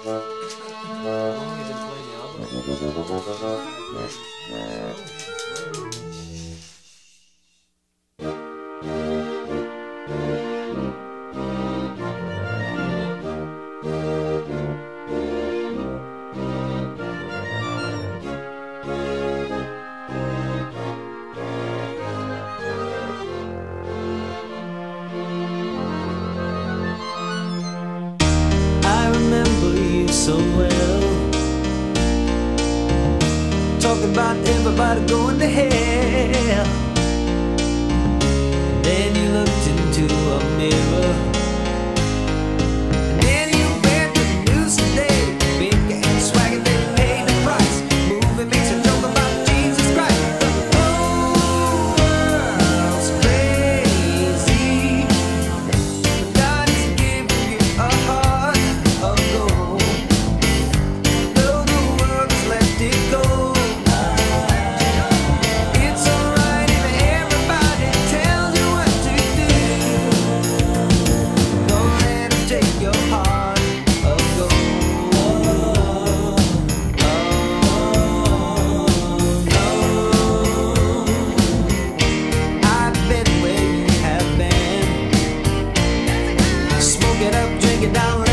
How long have you been playing the album? I remember you so well, talking about everybody going to hell. And then you looked into a mirror, and then you read the news today. Big and swagger, they paid the price. Movie makes a joke about Jesus Christ. The whole world's crazy, but God is giving you a heart of gold. Though the world has let it go, it's alright if everybody tells you what to do. Don't let them take your heart of gold. I've been where you have been. Smoke it up, drink it down.